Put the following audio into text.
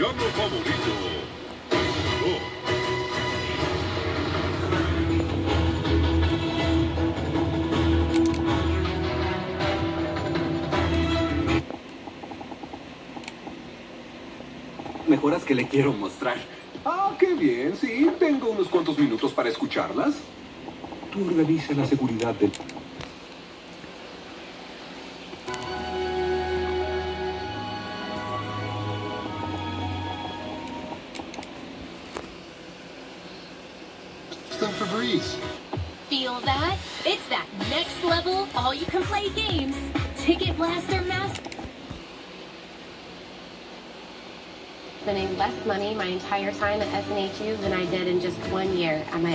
villano favorito. Oh. Mejoras que le quiero mostrar. Ah, qué bien, sí. Tengo unos cuantos minutos para escucharlas. Tú organiza la seguridad del... Febreze. Feel that? It's that next level, all-you-can-play games. Ticket Blaster Master. Spending less money my entire time at SNHU than I did in just 1 year at my